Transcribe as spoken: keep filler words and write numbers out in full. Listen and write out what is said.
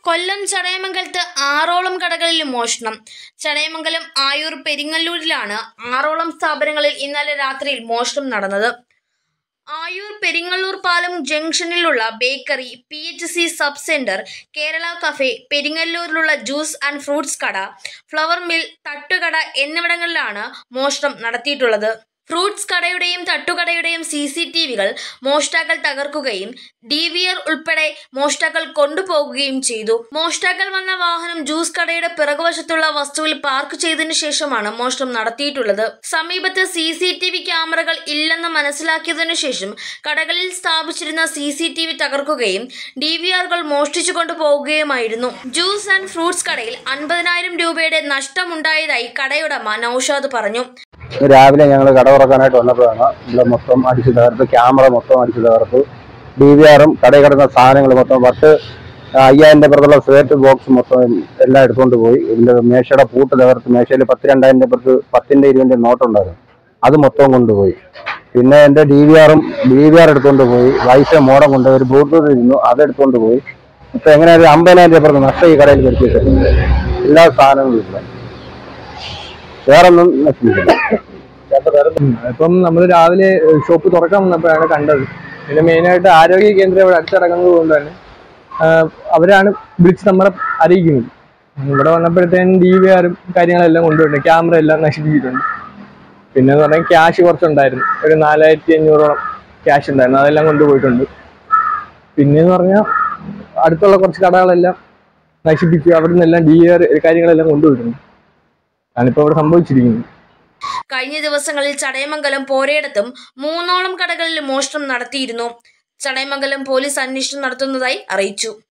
കൊല്ലം ചടയമംഗലത്ത് ആറോളം കടകളിൽ മോഷണം. ചടയമംഗലം ആയൂർ പെരിങ്ങല്ലൂരിലാണ് ആറോളം സ്ഥാപനങ്ങളിൽ ഇന്നലെ രാത്രിയിൽ മോഷണം നടന്നത്. ആയൂർ പെരിങ്ങല്ലൂർ പാലം ജംഗ്ഷനിലുള്ള bakery, P H C sub centre, Kerala cafe, പെരിങ്ങല്ലൂരിലുള്ള ജ്യൂസ് ആൻഡ് ഫ്രൂട്ട്സ് കട, ഫ്ലവർ മിൽ, തട്ടുകട എന്നിവിടങ്ങളിലാണ് മോഷണം നടത്തിയിട്ടുള്ളത്. ഫ്രൂട്ട്സ് കടയുടെയും തട്ടുകടയുടെയും സി സി ടി വികൾ മോഷ്ടാക്കൾ തകർക്കുകയും ഡി വി ആർ ഉൾപ്പെടെ മോഷ്ടാക്കൾ കൊണ്ടുപോകുകയും ചെയ്തു. മോഷ്ടാക്കൾ വന്ന വാഹനം ജ്യൂസ് കടയുടെ പിറകുവശത്തുള്ള വസ്തുവിൽ പാർക്ക് ചെയ്തതിനു ശേഷമാണ് മോഷണം നടത്തിയിട്ടുള്ളത്. സമീപത്ത് സി സി ടി വി ക്യാമറകൾ ഇല്ലെന്ന് മനസ്സിലാക്കിയതിനു ശേഷം കടകളിൽ സ്ഥാപിച്ചിരുന്ന സി സി ടി വി തകർക്കുകയും ഡി വി ആറുകൾ മോഷ്ടിച്ചു കൊണ്ടുപോകുകയുമായിരുന്നു. ജ്യൂസ് ആൻഡ് ഫ്രൂട്ട്സ് കടയിൽ അൻപതിനായിരം രൂപയുടെ നഷ്ടമുണ്ടായതായി കടയുടമ നൌഷാദ് പറഞ്ഞു. രാവിലെ ഞങ്ങൾ കട തുറക്കാനായിട്ട് വന്നപ്പോഴാണ് ഇവിടെ മൊത്തം അടിച്ചു തകർത്ത്, ക്യാമറ മൊത്തം അടിച്ചു തകർത്ത്, ഡി വി ആറും കടയിൽ കിടന്ന സാധനങ്ങൾ മൊത്തം പത്ത് അയ്യായിരം പുറത്തുള്ള സ്വേറ്റ് ബോക്സ് മൊത്തം എല്ലാം എടുത്തുകൊണ്ട് പോയി. ഇതിൻ്റെ മേശയുടെ പൂട്ട് തകർത്ത്, മേശയിൽ പത്ത് രണ്ടായിരം പുറത്ത് പത്തിൻ്റെ ഇരുപതിൻ്റെ നോട്ടുണ്ടായിരുന്നു, അത് മൊത്തം കൊണ്ടുപോയി. പിന്നെ എൻ്റെ ഡി വി ആറും ഡി വി ആർ എടുത്തുകൊണ്ട് പോയി. വൈഫൈ മോഡം കൊണ്ട് ഒരു ബ്ലൂടൂത്ത് ഇരുന്നു, അതെടുത്തുകൊണ്ട് പോയി. ഇപ്പം എങ്ങനെ ഒരു അമ്പതിനായിരം രൂപ പുറത്ത് നഷ്ടം ഈ കടയിൽ വരുത്തിയിട്ടുണ്ട്. എല്ലാ സാധനങ്ങളും ഇല്ല, വേറൊന്നും നശിപ്പിച്ചില്ല. ഇപ്പം നമ്മൾ രാവിലെ ഷോപ്പ് തുറക്കാൻ വന്നപ്പോഴാണ് കണ്ടത്. പിന്നെ മെയിനായിട്ട് ആരോഗ്യ കേന്ദ്രം ഇവിടെ അടുത്തിറങ്ങുന്നത് കൊണ്ട് തന്നെ അവരാണ് വിളിച്ച് നമ്മളെ അറിയിക്കുന്നത്. ഇവിടെ വന്നപ്പോഴത്തേനും ഡി വി ആറും കാര്യങ്ങളെല്ലാം കൊണ്ടുപോയിട്ടുണ്ട്, ക്യാമറ എല്ലാം നശിപ്പിച്ചിട്ടുണ്ട്. പിന്നെ എന്ന് പറഞ്ഞാൽ ക്യാഷ് കുറച്ചുണ്ടായിരുന്നു, ഒരു നാലായിരത്തി അഞ്ഞൂറോളം ക്യാഷ് ഉണ്ടായിരുന്നു, അതെല്ലാം കൊണ്ടുപോയിട്ടുണ്ട്. പിന്നെന്ന് പറഞ്ഞാൽ അടുത്തുള്ള കുറച്ച് കടകളെല്ലാം നശിപ്പിച്ചു, അവിടെ നിന്നെല്ലാം ഡി ആർ കാര്യങ്ങളെല്ലാം കൊണ്ടുപോയിട്ടുണ്ട്. ഞാനിപ്പോൾ ഇവിടെ സംഭവിച്ചിരിക്കുന്നത്. കഴിഞ്ഞ ദിവസങ്ങളിൽ ചടയമംഗലം പോരയിടത്തും മൂന്നോളം കടകളിൽ മോഷണം നടത്തിയിരുന്നു. ചടയമംഗലം പോലീസ് അന്വേഷണം നടത്തുന്നതായി അറിയിച്ചു.